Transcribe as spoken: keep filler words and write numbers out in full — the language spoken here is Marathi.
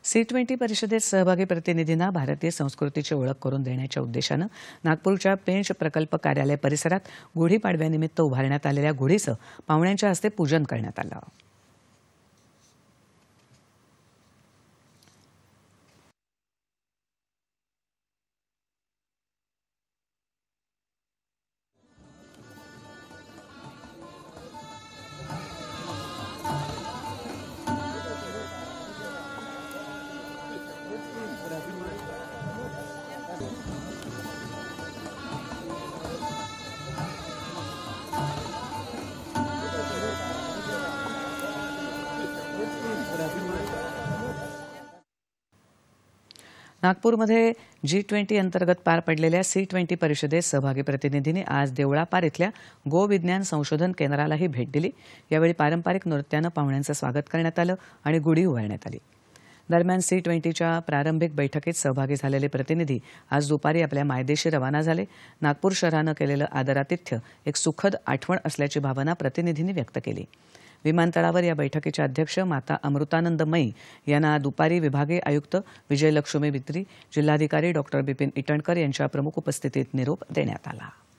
सी ट्वेंटी परिषदेत सहभागी प्रतिनिधींना भारतीय संस्कृतीची ओळख करून देण्याच्या उद्देशानं नागपूरच्या पेंच प्रकल्प कार्यालय परिसरात गुढीपाडव्यानिमित्त उभारण्यात आलेल्या गुढीचं पाहुण्यांच्या हस्ते पूजन करण्यात आलं। नागपूरमध्ये जी ट्वेंटी अंतर्गत पार पडलेल्या सी ट्वेंटी परिषदेत सहभागी प्रतिनिधींनी आज देवळापार इथल्या गो विज्ञान संशोधन केंद्रालाही भेट दिली। यावेळी पारंपरिक नृत्यानं पाहुण्यांचं स्वागत करण्यात आलं आणि गुढी उभारण्यात आली। दरम्यान सी ट्वेंटीच्या प्रारंभिक बैठकीत सहभागी झालेले प्रतिनिधी आज दुपारी आपल्या मायदेशी रवाना झाले। नागपूर शहरानं केलेलं आदरातिथ्य एक सुखद आठवण असल्याची भावना प्रतिनिधींनी व्यक्त केली। विमानतळावर या बैठकीच्या अध्यक्ष माता अमृतानंद मई यांना दुपारी विभागीय आयुक्त विजयलक्ष्मी बित्री, जिल्हाधिकारी डॉक्टर बिपिन इटणकर यांच्या प्रमुख उपस्थितीत निरोप देण्यात आला।